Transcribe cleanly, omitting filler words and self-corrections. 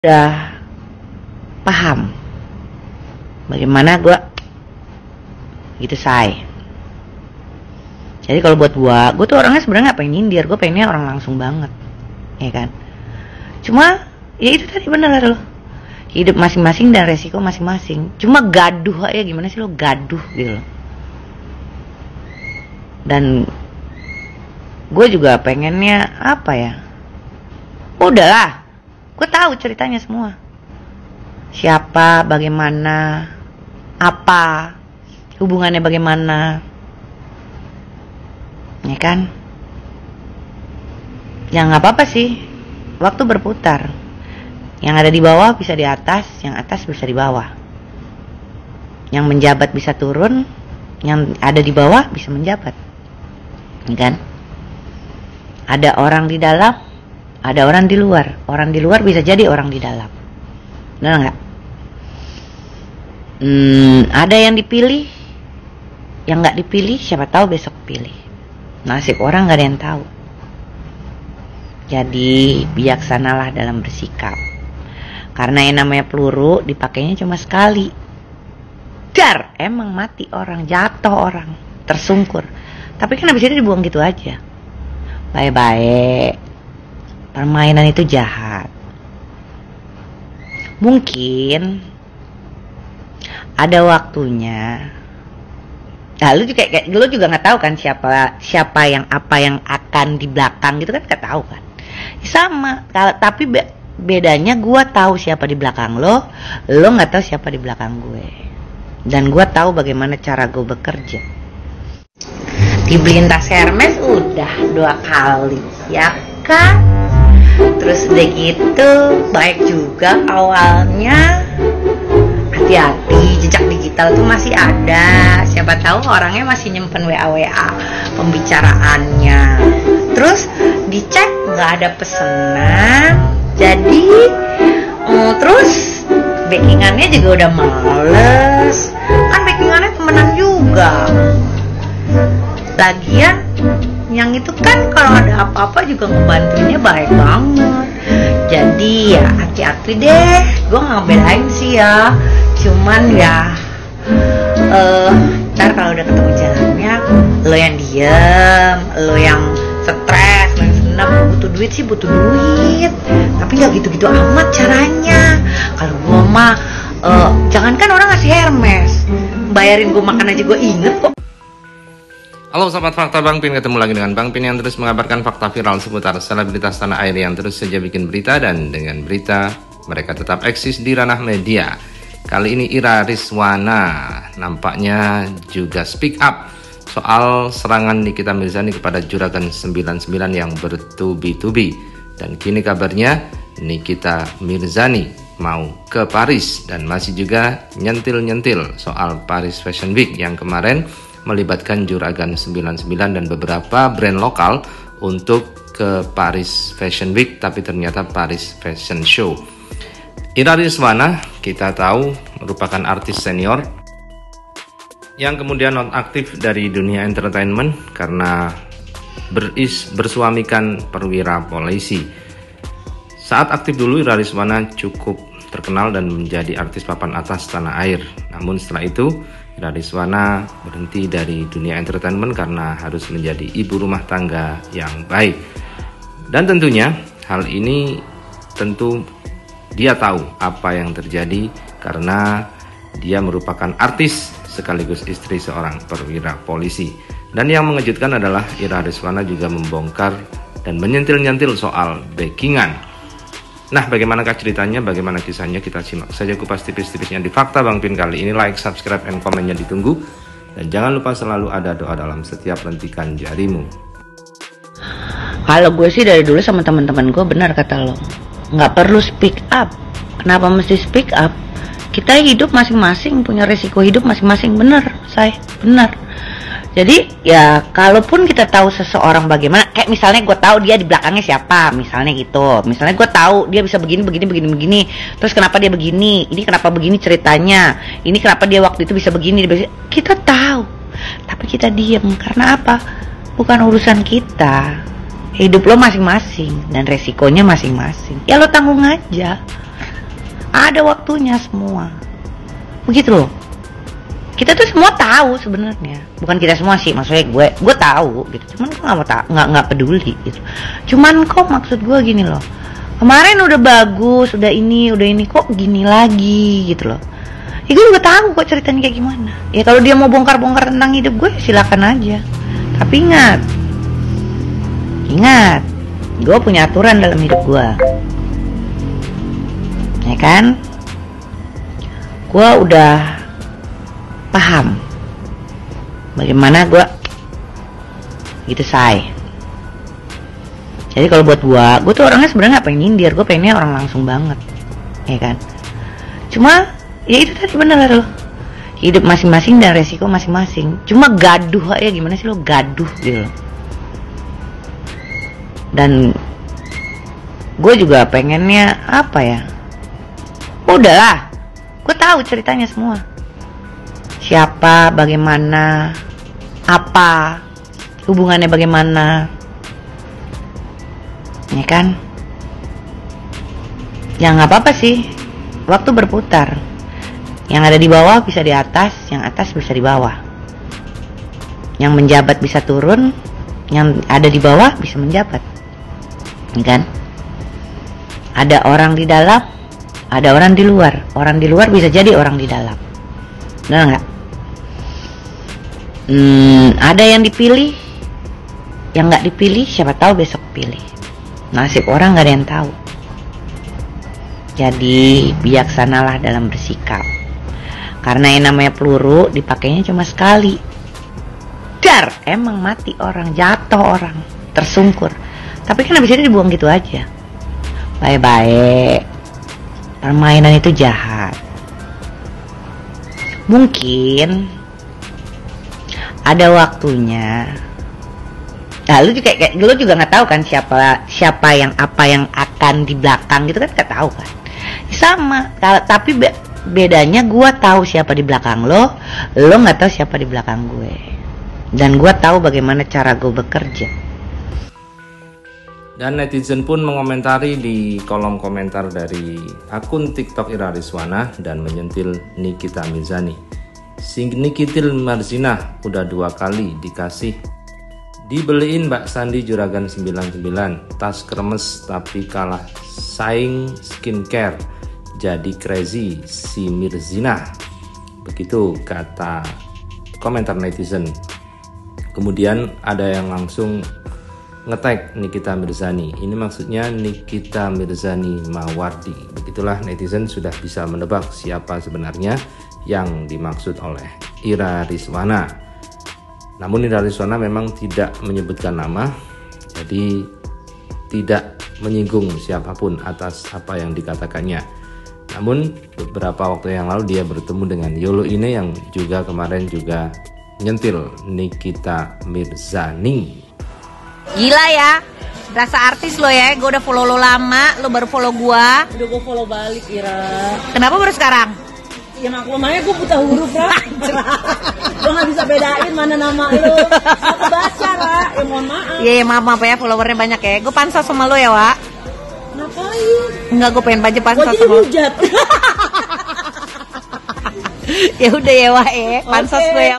udah paham bagaimana gue gitu say. Jadi kalau buat gue tuh orangnya sebenarnya nggak pengen nyindir, gue pengennya orang langsung banget, ya kan. Cuma ya itu tadi benar loh, hidup masing-masing dan resiko masing-masing. Cuma gaduh aja, gimana sih lo gaduh gitu loh. Dan gue juga pengennya apa ya, udahlah, gue tahu ceritanya semua, siapa, bagaimana, apa, hubungannya bagaimana, ya kan. Ya nggak apa-apa sih, waktu berputar. Yang ada di bawah bisa di atas, yang atas bisa di bawah. Yang menjabat bisa turun, yang ada di bawah bisa menjabat, ya kan. Ada orang di dalam, ada orang di luar. Orang di luar bisa jadi orang di dalam, benar nggak? Ada yang dipilih, yang nggak dipilih siapa tahu besok pilih. Nasib orang nggak ada yang tahu. Jadi bijaksanalah dalam bersikap. Karena yang namanya peluru dipakainya cuma sekali. Dar, emang mati orang, jatuh orang, tersungkur. Tapi kan habis itu dibuang gitu aja. Baik-baik. Permainan itu jahat. Mungkin ada waktunya. Nah, lu juga nggak tahu kan siapa yang apa yang akan di belakang gitu kan, nggak tahu kan. Sama, tapi bedanya gue tahu siapa di belakang lo nggak tahu siapa di belakang gue. Dan gue tahu bagaimana cara gue bekerja. Dibeliin tas Hermes udah 2 kali, ya kan? Terus udah gitu baik juga awalnya. Hati-hati, jejak digital tuh masih ada. Siapa tahu orangnya masih nyimpen WA pembicaraannya. Terus dicek nggak ada pesanan. Jadi terus backingannya juga udah males. Kan backingannya temenan juga. Lagian yang itu kan kalau ada apa-apa juga ngebantuinnya baik banget. Jadi ya hati-hati deh. Gue nggak ngebedain sih ya. Cuman ya ntar kalau udah ketemu jalannya, lo yang diem, lo yang stres, lo yang senang, butuh duit sih butuh duit. Tapi nggak gitu-gitu amat caranya. Kalau gue mah jangankan orang ngasih Hermes, bayarin gue makan aja gue inget kok. Halo sahabat fakta, Bang Pin ketemu lagi dengan Bang Pin yang terus mengabarkan fakta viral seputar selebritas tanah air yang terus saja bikin berita, dan dengan berita mereka tetap eksis di ranah media. Kali ini Ira Rizwana nampaknya juga speak up soal serangan Nikita Mirzani kepada Juragan 99 yang bertubi-tubi. Dan kini kabarnya Nikita Mirzani mau ke Paris dan masih juga nyentil-nyentil soal Paris Fashion Week yang kemarin melibatkan Juragan 99 dan beberapa brand lokal untuk ke Paris Fashion Week, tapi ternyata Paris Fashion Show. Ira Rizwana kita tahu merupakan artis senior yang kemudian nonaktif dari dunia entertainment karena bersuamikan perwira polisi. Saat aktif dulu Ira Rizwana cukup terkenal dan menjadi artis papan atas tanah air. Namun setelah itu Ira Rizwana berhenti dari dunia entertainment karena harus menjadi ibu rumah tangga yang baik. Dan tentunya hal ini tentu dia tahu apa yang terjadi karena dia merupakan artis sekaligus istri seorang perwira polisi. Dan yang mengejutkan adalah Ira Rizwana juga membongkar dan menyentil-nyentil soal backingan. Nah, bagaimanakah ceritanya, bagaimana kisahnya, kita simak saja kupas tipis-tipisnya di Fakta Bang Pin kali ini. Like, subscribe, and komennya ditunggu. Dan jangan lupa selalu ada doa dalam setiap lentikan jarimu. Kalau gue sih dari dulu sama teman-teman gue benar kata lo, nggak perlu speak up. Kenapa mesti speak up? Kita hidup masing-masing, punya resiko hidup masing-masing, benar, benar. Jadi ya kalaupun kita tahu seseorang bagaimana, kayak misalnya gue tahu dia di belakangnya siapa, misalnya gitu. Misalnya gue tahu dia bisa begini, terus kenapa dia begini, ini kenapa begini ceritanya, ini kenapa dia waktu itu bisa begini. Kita tahu, tapi kita diam karena apa? Bukan urusan kita. Hidup lo masing-masing dan resikonya masing-masing. Ya lo tanggung aja. Ada waktunya semua. Begitu loh. Kita tuh semua tahu sebenarnya. Bukan kita semua sih, maksudnya gue tahu gitu. Cuman gue nggak peduli gitu. Cuman kok maksud gue gini loh. Kemarin udah bagus, udah ini kok gini lagi gitu loh. Ya gue juga tahu kok ceritanya kayak gimana. Ya kalau dia mau bongkar-bongkar tentang hidup gue, silakan aja. Tapi ingat, gue punya aturan dalam hidup gue. Ya kan? Gue udah paham bagaimana gue gitu, say. Jadi kalau buat gue tuh orangnya sebenarnya nggak pengen nyindir, gue pengennya orang langsung banget, ya kan. Cuma ya itu tadi bener loh, hidup masing-masing dan resiko masing-masing. Cuma gaduh aja, gimana sih lo gaduh gitu loh. Dan gue juga pengennya apa ya, udahlah, gue tahu ceritanya semua, siapa, bagaimana, apa hubungannya, bagaimana, ya kan. Ya nggak apa-apa sih, waktu berputar. Yang ada di bawah bisa di atas, yang atas bisa di bawah. Yang menjabat bisa turun, yang ada di bawah bisa menjabat, ya kan. Ada orang di dalam, ada orang di luar. Orang di luar bisa jadi orang di dalam, benar nggak? Ada yang dipilih, yang nggak dipilih siapa tahu besok pilih. Nasib orang nggak ada yang tahu. Jadi bijaksanalah dalam bersikap. Karena yang namanya peluru dipakainya cuma sekali. Dar, emang mati orang, jatuh orang, tersungkur. Tapi kan habis itu dibuang gitu aja. Baik-baik. Permainan itu jahat. Mungkin ada waktunya. Nah, lu juga nggak tahu kan siapa yang apa yang akan di belakang gitu kan, nggak tahu kan. Sama, tapi bedanya gue tahu siapa di belakang lo nggak tahu siapa di belakang gue. Dan gue tahu bagaimana cara gue bekerja. Dan netizen pun mengomentari di kolom komentar dari akun TikTok Ira Rizwana dan menyentil Nikita Mirzani. Si Nikitil Marzina udah 2 kali dikasih dibeliin Mbak Sandi Juragan 99 tas kremes tapi kalah saing skincare, jadi crazy si Mirzina. Begitu kata komentar netizen. Kemudian ada yang langsung nge-tag Nikita Mirzani. Ini maksudnya Nikita Mirzani Mawardi. Begitulah netizen sudah bisa menebak siapa sebenarnya yang dimaksud oleh Ira Rizwana. Namun Ira Rizwana memang tidak menyebutkan nama, jadi tidak menyinggung siapapun atas apa yang dikatakannya. Namun beberapa waktu yang lalu dia bertemu dengan Yolo Ine yang juga kemarin juga nyentil Nikita Mirzani. Gila ya, rasa artis lo ya. Gue udah follow lo lama, lo baru follow gue. Udah gue follow balik, Ira. Kenapa baru sekarang? Ya maklum aja gue buta huruf, Ra. Lo gak bisa bedain mana nama lo. Aku baca, Ra. Ya mohon maaf. Iya, maaf ya, followernya banyak ya. Gue pansos sama lo ya, Wak. Ngapain? Enggak, gue pengen baca pansos sama lo. Gue jadi hujat. Ya udah ya, Wak, pansos gue ya.